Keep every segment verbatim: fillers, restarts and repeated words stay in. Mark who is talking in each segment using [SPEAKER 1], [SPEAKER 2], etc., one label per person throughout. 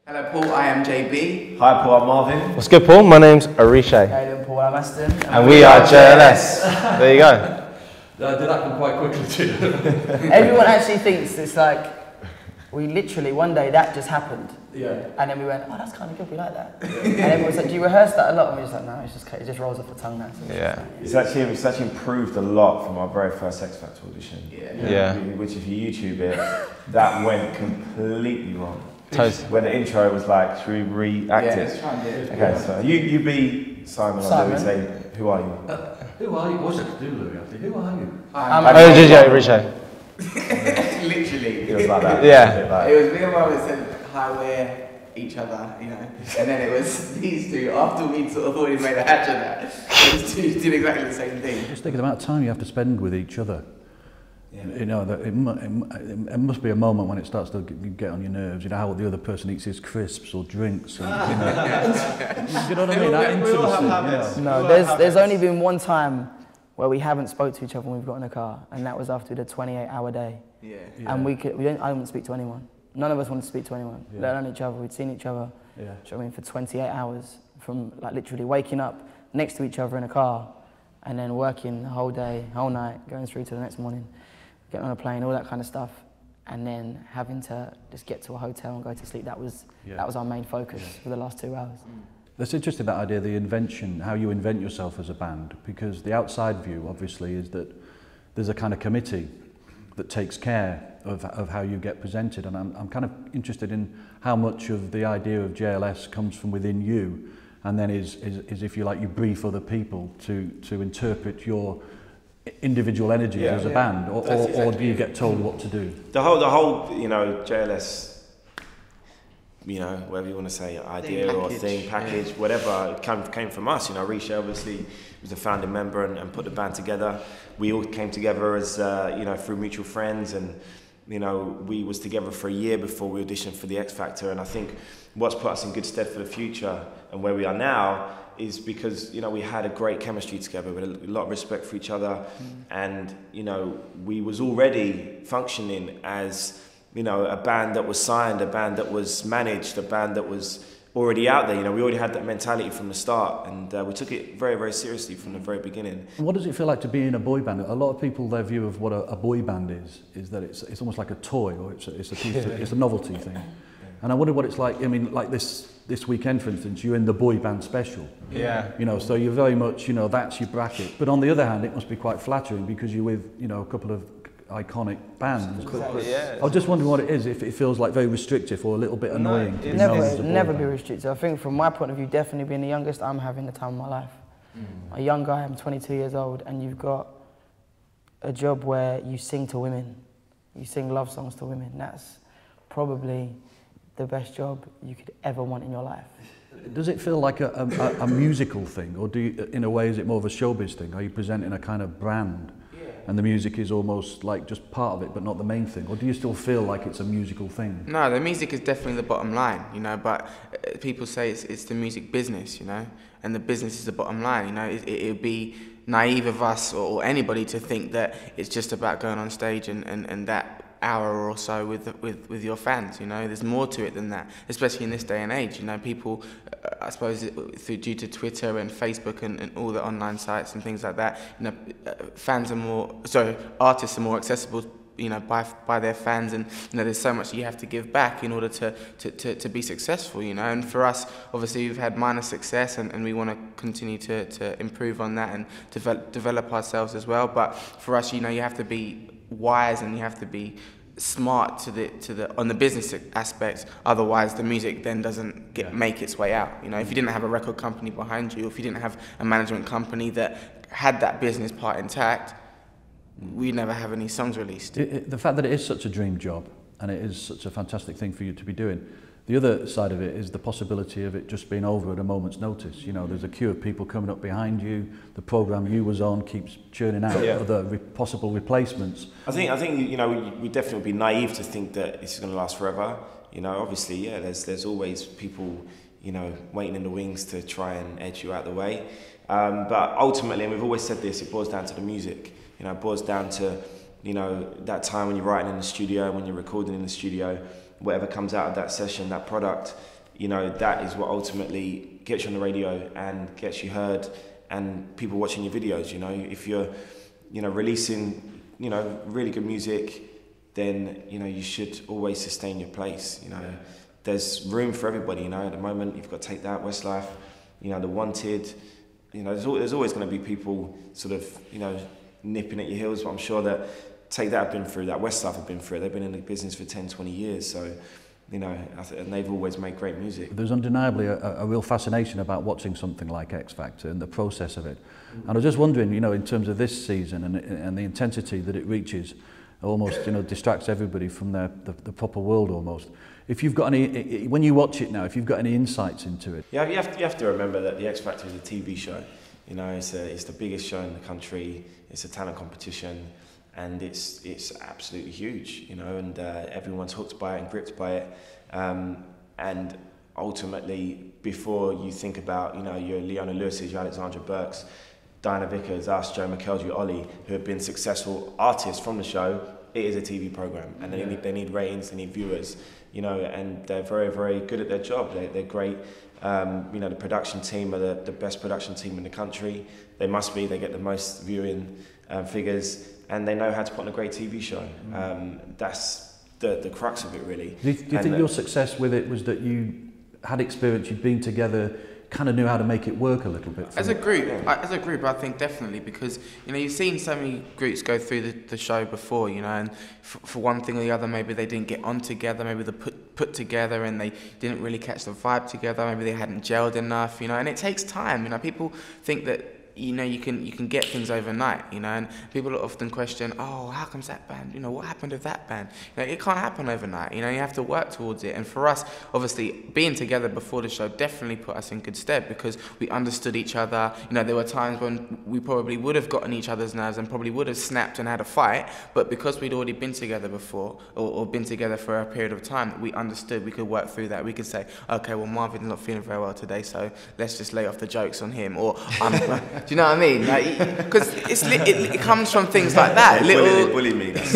[SPEAKER 1] Hello Paul, I am J B.
[SPEAKER 2] Hi Paul, I'm Marvin.
[SPEAKER 3] What's good Paul? My name's Arishay.
[SPEAKER 4] Hey then Paul, I'm Aston.
[SPEAKER 3] And, and we, we are J L S. There you go.
[SPEAKER 2] That did happen quite quickly too.
[SPEAKER 4] Everyone actually thinks it's like, we literally, one day that just happened.
[SPEAKER 2] Yeah.
[SPEAKER 4] And then we went, oh that's kind of good, we like that. Yeah. And everyone was like, do you rehearse that a lot? And we were just like, no, it's just, it just rolls off the tongue now. So
[SPEAKER 3] yeah.
[SPEAKER 2] It's actually, it's actually improved a lot from our very first X Factor audition.
[SPEAKER 1] Yeah.
[SPEAKER 2] yeah.
[SPEAKER 3] yeah.
[SPEAKER 2] Which if you YouTube it, that went completely wrong.
[SPEAKER 3] Totally.
[SPEAKER 2] Where the intro was like, should we re-act
[SPEAKER 1] yeah,
[SPEAKER 2] it?
[SPEAKER 1] let's try and do it.
[SPEAKER 2] Okay, so you, you be Simon,
[SPEAKER 4] Simon.
[SPEAKER 2] and Louis say, who are you?
[SPEAKER 5] Uh, who are you? What's it to do, Louis? Actually, who are you?
[SPEAKER 1] I'm
[SPEAKER 3] Oh, did you, Arishay?
[SPEAKER 1] Literally.
[SPEAKER 2] It was like that.
[SPEAKER 3] Yeah.
[SPEAKER 2] Like,
[SPEAKER 1] It was me and Mum that said, hi, we're each other, you know. And then it was these two, after we sort of already made a hatch of that, these two did exactly the same thing.
[SPEAKER 5] Just think of the amount of time you have to spend with each other.
[SPEAKER 1] Yeah.
[SPEAKER 5] You know, that it, mu it, it must be a moment when it starts to get on your nerves. You know how the other person eats his crisps or drinks. And, you know, you know what I mean? That intimacy. You know.
[SPEAKER 4] No, there's, there's only been one time where we haven't spoke to each other when we've got in a car, and that was after the twenty-eight hour day.
[SPEAKER 1] Yeah.
[SPEAKER 5] Yeah.
[SPEAKER 4] And we could, we didn't, I didn't speak to anyone. None of us wanted to speak to anyone,
[SPEAKER 5] Yeah.
[SPEAKER 4] let alone each other. We'd seen each other,
[SPEAKER 5] Yeah.
[SPEAKER 4] do you know what I mean, for twenty-eight hours, from like literally waking up next to each other in a car, and then working the whole day, whole night, going through to the next morning, getting on a plane, all that kind of stuff, and then having to just get to a hotel and go to sleep. That was,
[SPEAKER 5] Yeah.
[SPEAKER 4] that was our main focus for the last two hours.
[SPEAKER 5] That's interesting, that idea, the invention, how you invent yourself as a band, because the outside view, obviously, is that there's a kind of committee that takes care of, of how you get presented, and I'm, I'm kind of interested in how much of the idea of J L S comes from within you, and then is, is, is if you like, you brief other people to, to interpret your individual energies
[SPEAKER 2] Yeah.
[SPEAKER 5] as a
[SPEAKER 2] Yeah.
[SPEAKER 5] band, or,
[SPEAKER 1] That's
[SPEAKER 5] or,
[SPEAKER 1] exactly
[SPEAKER 5] or do you
[SPEAKER 1] it.
[SPEAKER 5] get told what to do?
[SPEAKER 2] The whole, the whole, you know, J L S, you know, whatever you want to say, idea or
[SPEAKER 1] package.
[SPEAKER 2] thing, package, whatever, it came, came from us. You know, Risha obviously was a founding member and, and put the band together. We all came together as, uh, you know, through mutual friends, and, you know, we was together for a year before we auditioned for the X Factor. And I think what's put us in good stead for the future and where we are now is because, you know, we had a great chemistry together, with a lot of respect for each other, mm. and, you know, we was already functioning as, you know, a band that was signed, a band that was managed, a band that was already out there. You know, we already had that mentality from the start, and uh, we took it very, very seriously from the very beginning.
[SPEAKER 5] What does it feel like to be in a boy band? A lot of people, their view of what a, a boy band is, is that it's, it's almost like a toy, or it's a, it's a piece, of, it's a novelty thing. And I wonder what it's like. I mean, like this this weekend, for instance, you're in the boy band special.
[SPEAKER 3] Yeah.
[SPEAKER 5] You know, so you're very much, you know, that's your bracket. But on the other hand, it must be quite flattering because you're with, you know, a couple of iconic bands.
[SPEAKER 3] Exactly, yeah.
[SPEAKER 5] I was just wondering what it is, if it feels like very restrictive or a little bit annoying.
[SPEAKER 3] No,
[SPEAKER 5] to be
[SPEAKER 3] it's
[SPEAKER 5] known
[SPEAKER 4] Never,
[SPEAKER 5] as a boy
[SPEAKER 4] never be
[SPEAKER 5] band.
[SPEAKER 4] restricted. I think from my point of view, definitely being the youngest, I'm having the time of my life. Mm. A young guy, I'm twenty-two years old, and you've got a job where you sing to women. You sing love songs to women. That's probably the best job you could ever want in your life.
[SPEAKER 5] Does it feel like a, a, a musical thing, or do you, in a way, is it more of a showbiz thing? Are you presenting a kind of brand, yeah, and the music is almost like just part of it, but not the main thing? Or do you still feel like it's a musical thing?
[SPEAKER 1] No, the music is definitely the bottom line, you know, but uh, people say it's, it's the music business, you know, and the business is the bottom line, you know. It, it would be naive of us or, or anybody to think that it's just about going on stage and, and, and that hour or so with with with your fans. You know, there's more to it than that, especially in this day and age. You know, people, uh, I suppose, through due to Twitter and Facebook and, and all the online sites and things like that, you know, uh, fans are more, sorry, artists are more accessible, you know, by by their fans, and you know, there's so much you have to give back in order to to, to, to be successful, you know. And for us, obviously, we've had minor success, and, and we want to continue to to improve on that and develop develop ourselves as well. But for us, you know, you have to be wise and you have to be smart to the to the on the business aspects. Otherwise, the music then doesn't get yeah. make its way out. You know, if you didn't have a record company behind you, or if you didn't have a management company that had that business part intact, we never have any songs released.
[SPEAKER 5] It, it, the fact that it is such a dream job and it is such a fantastic thing for you to be doing, the other side of it is the possibility of it just being over at a moment's notice. You know, there's a queue of people coming up behind you. The program you was on keeps churning out yeah. other re possible replacements.
[SPEAKER 2] I think, I think you know, we, we definitely would be naive to think that it's going to last forever. You know, obviously, yeah, there's there's always people, you know, waiting in the wings to try and edge you out the way. Um, but ultimately, and we've always said this, it boils down to the music. You know, it boils down to, you know, that time when you're writing in the studio, when you're recording in the studio, whatever comes out of that session, that product, you know, that is what ultimately gets you on the radio and gets you heard and people watching your videos. You know, if you're, you know, releasing, you know, really good music, then, you know, you should always sustain your place. You know, yeah. There's room for everybody. You know, at the moment you've got Take That, Westlife, you know, The Wanted. You know, there's, al there's always going to be people sort of, you know, nipping at your heels. But I'm sure that Take That have been through that, Westlife have been through it. They've been in the business for ten, twenty years. So, you know, and they've always made great music.
[SPEAKER 5] There's undeniably a, a real fascination about watching something like X Factor and the process of it. And I was just wondering, you know, in terms of this season and, and the intensity that it reaches, almost, you know, distracts everybody from their, the, the proper world almost. If you've got any, when you watch it now, if you've got any insights into it.
[SPEAKER 2] Yeah, you have to, you have to remember that the X Factor is a T V show. You know, it's, a, it's the biggest show in the country. It's a talent competition. And it's it's absolutely huge, you know, and uh, everyone's hooked by it and gripped by it. Um, and ultimately, before you think about, you know, your Leona Lewis's, your Alexandra Burke's, Diana Vickers, us, Joe McKelvey, Ollie, who have been successful artists from the show, it is a T V program, and they, yeah. need, they need ratings, they need viewers, you know, and they're very, very good at their job. They, they're great. Um, you know, the production team are the, the best production team in the country. They must be. They get the most viewing um, figures, and they know how to put on a great T V show. Um, that's the, the crux of it, really.
[SPEAKER 5] Do you, do you think uh, your success with it was that you had experience, you'd been together, kind of knew how to make it work a little bit?
[SPEAKER 1] As a group, yeah. I, as a group, I think definitely, because, you know, you've seen so many groups go through the, the show before, you know, and f for one thing or the other, maybe they didn't get on together, maybe they put put together and they didn't really catch the vibe together, maybe they hadn't gelled enough, you know, and it takes time. You know, people think that, you know, you can you can get things overnight, you know, and people often question, oh, how comes that band, you know, what happened with that band? You know, it can't happen overnight, you know, you have to work towards it. And for us, obviously, being together before the show definitely put us in good stead, because we understood each other. You know, there were times when we probably would have gotten each other's nerves and probably would have snapped and had a fight, but because we'd already been together before, or, or been together for a period of time, we understood, we could work through that. We could say, okay, well, Marvin's not feeling very well today, so let's just lay off the jokes on him, or I'm do you know what I mean? Because like, it's it, it comes from things like that.
[SPEAKER 2] They
[SPEAKER 1] little,
[SPEAKER 2] bully, they bully me.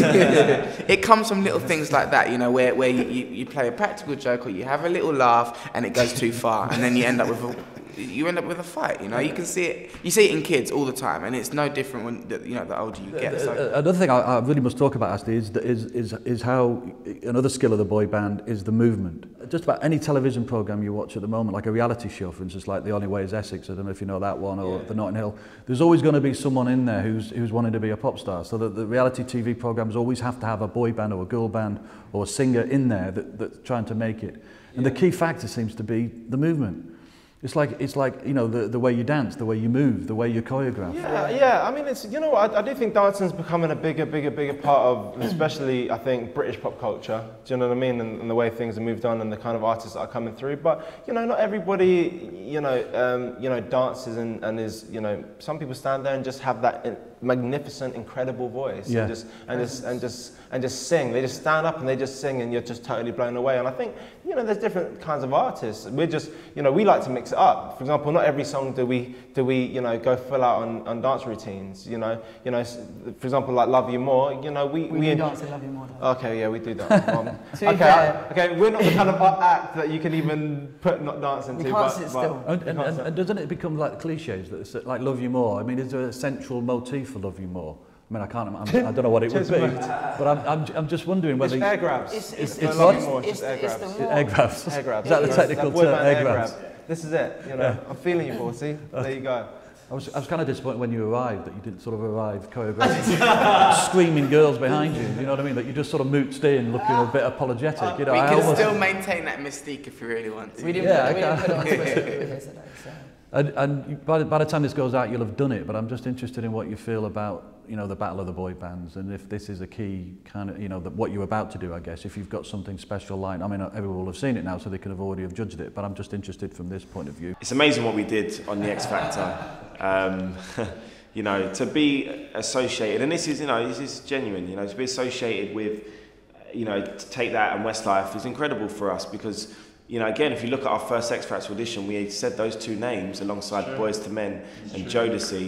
[SPEAKER 1] It comes from little things like that, you know, where where you, you, you play a practical joke or you have a little laugh and it goes too far, and then you end up with a you end up with a fight. You know, you can see it. You see it in kids all the time, and it's no different when the, you know the older you get. So.
[SPEAKER 5] Another thing I, I really must talk about, Ashley, is, is is is how another skill of the boy band is the movement. Just about any television program you watch at the moment, like a reality show, for instance, like The Only Way Is Essex. I don't know if you know that one, or yeah. The Notting Hill. There's always going to be someone in there who's who's wanting to be a pop star. So that the reality T V programs always have to have a boy band or a girl band or a singer in there that, that's trying to make it. And yeah. The key factor seems to be the movement. It's like, it's like, you know, the, the way you dance, the way you move, the way you choreograph.
[SPEAKER 3] Yeah, yeah. I mean, it's, you know what, I, I do think dancing's becoming a bigger, bigger, bigger part of, especially, I think, British pop culture. Do you know what I mean? And, and the way things have moved on and the kind of artists that are coming through. But, you know, not everybody, you know, um, you know, dances and, and is, you know, some people stand there and just have that magnificent, incredible voice.
[SPEAKER 5] Yeah.
[SPEAKER 3] And just, and just, and just, and just sing. They just stand up and they just sing and you're just totally blown away. And I think, you know, there's different kinds of artists. We're just, you know, we like to mix it up. For example, not every song do we, do we, you know, go full out on, on dance routines. You know, you know, for example, like Love You More. You know, we
[SPEAKER 4] we, we do dance in Love You More. Though.
[SPEAKER 3] Okay, yeah, we do dance. Um, okay, I, okay, we're not the kind of act that you can even put not dance into.
[SPEAKER 4] We can't
[SPEAKER 3] but,
[SPEAKER 4] sit
[SPEAKER 3] but,
[SPEAKER 4] still.
[SPEAKER 5] And, and, and, and doesn't it become like cliches that it's like Love You More? I mean, is there a central motif for Love You More? I mean, I can't. I'm, I don't know what it would be, but I'm, I'm, I'm just wondering whether
[SPEAKER 3] it's air grabs.
[SPEAKER 4] It's,
[SPEAKER 3] it's,
[SPEAKER 4] it's,
[SPEAKER 3] it's,
[SPEAKER 4] what?
[SPEAKER 3] it's, more,
[SPEAKER 4] it's,
[SPEAKER 3] air
[SPEAKER 4] it's
[SPEAKER 3] grabs.
[SPEAKER 4] the
[SPEAKER 5] air grabs.
[SPEAKER 3] Air grabs.
[SPEAKER 5] Is that the technical term? Air grabs.
[SPEAKER 3] This is it. You know, yeah. I'm feeling you, Borsey. There you go.
[SPEAKER 5] I was, I was kind of disappointed when you arrived that you didn't sort of arrive choreographed, screaming girls behind you. You know what I mean? That you just sort of mootsed in, looking a bit apologetic. You know,
[SPEAKER 1] we
[SPEAKER 5] I
[SPEAKER 1] can
[SPEAKER 5] almost,
[SPEAKER 1] still maintain that mystique if you really want to.
[SPEAKER 4] We didn't,
[SPEAKER 5] yeah,
[SPEAKER 4] put, we didn't put it on Twitter. We were here today, so.
[SPEAKER 5] And, and by, the, by the time this goes out, you'll have done it. But I'm just interested in what you feel about, you know, the battle of the boy bands, and if this is a key kind of, you know, the, what you're about to do. I guess if you've got something special like, I mean, everyone will have seen it now, so they could have already have judged it. But I'm just interested from this point of view.
[SPEAKER 2] It's amazing what we did on the X Factor. Um, you know, to be associated, and this is, you know, this is genuine. You know, to be associated with, you know, to Take That and Westlife is incredible for us because. You know, again, if you look at our first X Factor audition, we said those two names alongside sure. Boys to Men and Jodeci,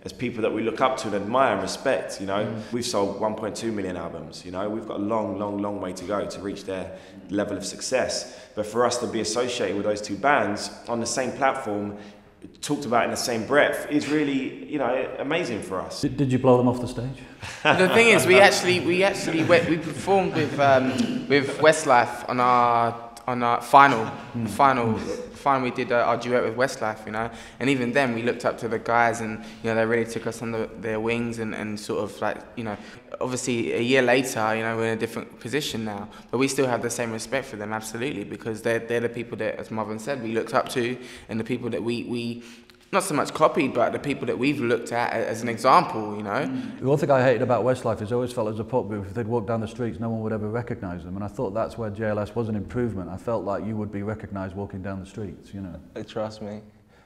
[SPEAKER 2] as people that we look up to and admire and respect, you know. Mm. We've sold one point two million albums, you know. We've got a long, long, long way to go to reach their level of success. But for us to be associated with those two bands on the same platform, talked about in the same breath, is really, you know, amazing for us.
[SPEAKER 5] Did, did you blow them off the stage?
[SPEAKER 1] The thing is, we actually, we actually went, we performed with um, with Westlife on our on our final, mm. final, final. We did uh, our duet with Westlife, you know, and even then we looked up to the guys, and you know they really took us under their wings, and, and sort of like, you know, obviously a year later, you know, we're in a different position now, but we still have the same respect for them, absolutely, because they're they're the people that, as Marvin said, we looked up to, and the people that we we. Not so much copied, but the people that we've looked at as an example, you know.
[SPEAKER 5] The one thing I hated about Westlife is I always felt as a pop group, if they'd walk down the streets, no one would ever recognise them. And I thought that's where J L S was an improvement. I felt like you would be recognised walking down the streets, you know.
[SPEAKER 3] Trust me.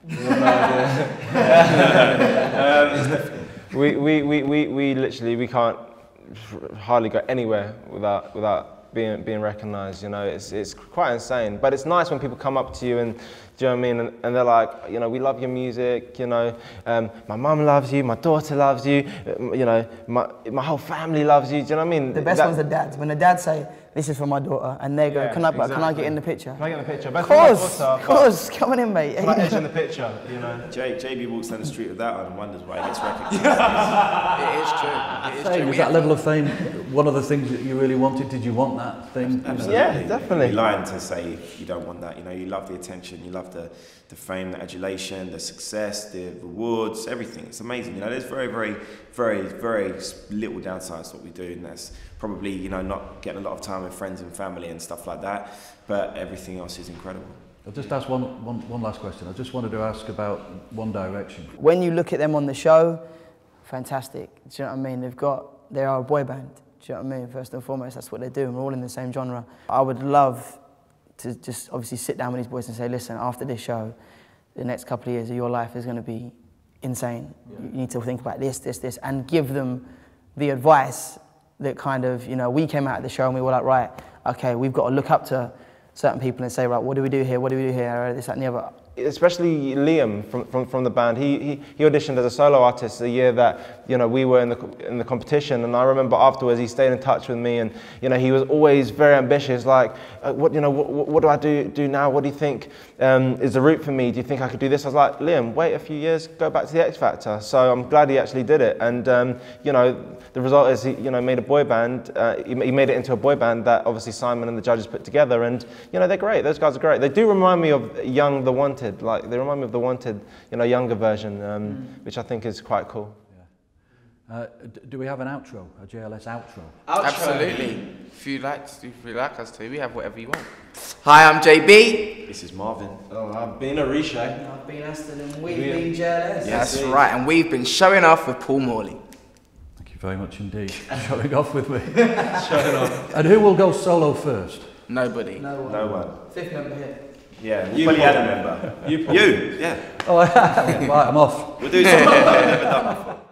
[SPEAKER 3] um, we, we, we, we, we literally, we can't hardly go anywhere without, without being, being recognised, you know. It's, it's quite insane. But it's nice when people come up to you and, do you know what I mean? And, and they're like, you know, we love your music, you know, um, my mum loves you, my daughter loves you, you know, my, my whole family loves you, do you know what I mean?
[SPEAKER 4] The best
[SPEAKER 3] that,
[SPEAKER 4] ones are dads. When the dads say, this is for my daughter, and they go,
[SPEAKER 3] yeah,
[SPEAKER 4] can, I,
[SPEAKER 3] exactly.
[SPEAKER 4] can I get in the picture?
[SPEAKER 3] Can I get in the picture? Of
[SPEAKER 4] course, of course, come on in, mate.
[SPEAKER 3] Can I edge in the picture, you know?
[SPEAKER 2] J, JB walks down the street with that on and wonders why he gets recognised.
[SPEAKER 1] It is true. It is
[SPEAKER 5] Fame,
[SPEAKER 1] true.
[SPEAKER 5] was that level of fame one of the things that you really wanted? Did you want that thing?
[SPEAKER 2] Absolutely.
[SPEAKER 3] Yeah, definitely.
[SPEAKER 2] You're lying to say you don't want that. You know, you love the attention, you love the, the fame, the adulation, the success, the rewards, everything. It's amazing. You know, there's very, very, very, very little downsides to what we do, and that's probably, you know, not getting a lot of time with friends and family and stuff like that. But everything else is incredible.
[SPEAKER 5] I'll just ask one, one, one last question. I just wanted to ask about One Direction.
[SPEAKER 4] When you look at them on the show, fantastic. Do you know what I mean? They've got, they are a boy band. Do you know what I mean? First and foremost, that's what they're doing. We're all in the same genre. I would love to just obviously sit down with these boys and say, listen, after this show, the next couple of years of your life is going to be insane. Yeah. You need to think about this, this, this, and give them the advice that kind of, you know, we came out of the show and we were like, right, okay, we've got to look up to certain people and say, right, what do we do here? What do we do here? This, that, and the other.
[SPEAKER 3] Especially Liam from, from, from the band, he, he, he auditioned as a solo artist the year that, you know, we were in the, in the competition, and I remember afterwards he stayed in touch with me, and, you know, he was always very ambitious, like, uh, what, you know, what, what do I do, do now? What do you think um, is the route for me? Do you think I could do this? I was like, Liam, wait a few years, go back to the X Factor. So I'm glad he actually did it, and, um, you know, the result is he, you know, made a boy band, uh, he, he made it into a boy band that obviously Simon and the judges put together, and, you know, they're great, those guys are great. They do remind me of Young the Wanted. Like, they remind me of the Wanted, you know, younger version, um, mm. which I think is quite cool.
[SPEAKER 5] Yeah. Uh, do we have an outro, a J L S outro?
[SPEAKER 1] outro? Absolutely. If you like, if you like us to, we have whatever you want. Hi, I'm J B.
[SPEAKER 2] This is Marvin.
[SPEAKER 3] Oh, I've been Arisha.
[SPEAKER 4] I've been Aston, and we've yeah. been J L S.
[SPEAKER 1] Yes, that's right, and we've been showing off with Paul Morley.
[SPEAKER 5] Thank you very much indeed. Showing off with me.
[SPEAKER 3] Showing off.
[SPEAKER 5] And who will go solo first?
[SPEAKER 1] Nobody.
[SPEAKER 4] No one.
[SPEAKER 2] No one.
[SPEAKER 4] Fifth member here.
[SPEAKER 2] Yeah, we'll probably add a member.
[SPEAKER 3] You,
[SPEAKER 2] you, yeah.
[SPEAKER 5] Oh, right, I'm off.
[SPEAKER 2] We'll do something like that we've never done before.